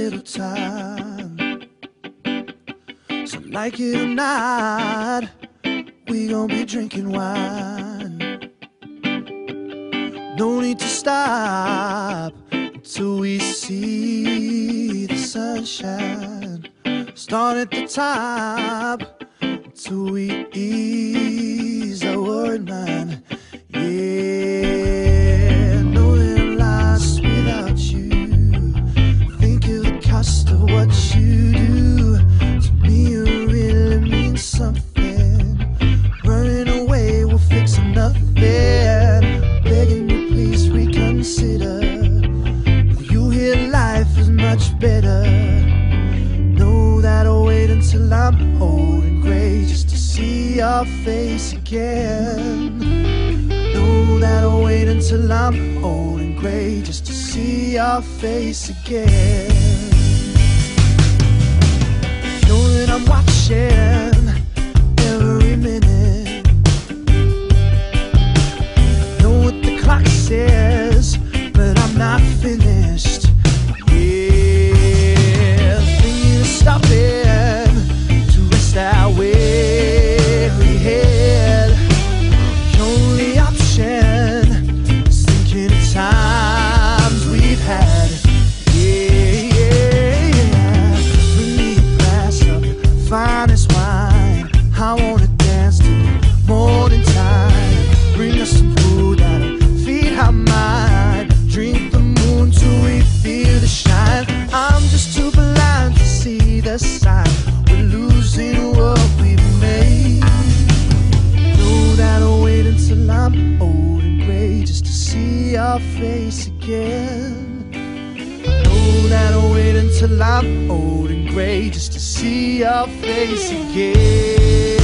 little time. So like it or not, we gon' be drinking wine. No need to stop until we see the sunshine. Start at the top until we ease our worried mind. Yeah, know that I'm lost without you. Think of the cost of what you do. To me you really mean something. Running away will fix nothing. Begging you please reconsider. With you here life is much better. Know that I'll wait until I'm old and gray just to see your face again. Know that I'll wait until I'm old and gray just to see your face again. Know that I'm watching every minute. Know what the clock says, but I'm not finished. Yeah, thinking of stopping to rest our weary head. The only option is thinking of times we've had. Yeah, yeah, yeah. Bring me a glass of your finest wine. I wanna dance till morning time. Bring us some food that'll feed our mind. Drink the moon till we feel the shine. I'm just too blind to see the sign. We're losing what we've made. Know that I'll wait until I'm old and gray just to see your face again. Know that I'll wait until I'm old and gray just to see your face again.